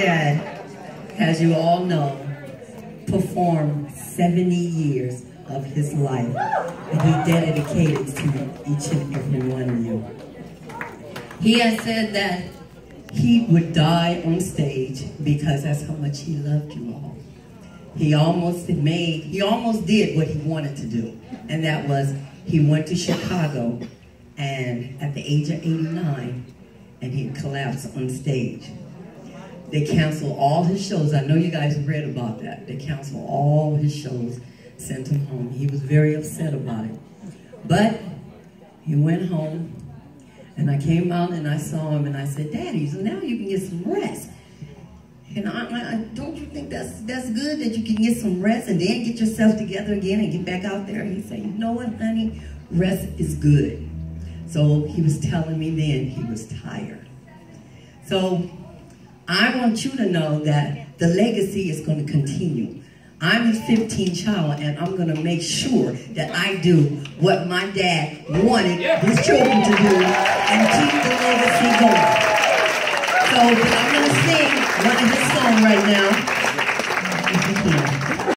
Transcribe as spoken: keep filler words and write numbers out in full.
dad, as you all know, performed seventy years of his life, and he dedicated to each and every one of you. He has said that he would die on stage because that's how much he loved you all. He almost made, he almost did what he wanted to do, and that was he went to Chicago, and at the age of eighty-nine, and he collapsed on stage. They canceled all his shows. I know you guys read about that. They canceled all his shows, sent him home. He was very upset about it. But he went home, and I came out and I saw him, and I said, Daddy, so now you can get some rest. And I, I, don't you think that's that's good that you can get some rest and then get yourself together again and get back out there? And he said, you know what, honey, rest is good. So he was telling me then he was tired. So I want you to know that the legacy is going to continue. I'm his fifteenth child, and I'm going to make sure that I do what my dad wanted his children to do and keep the legacy going.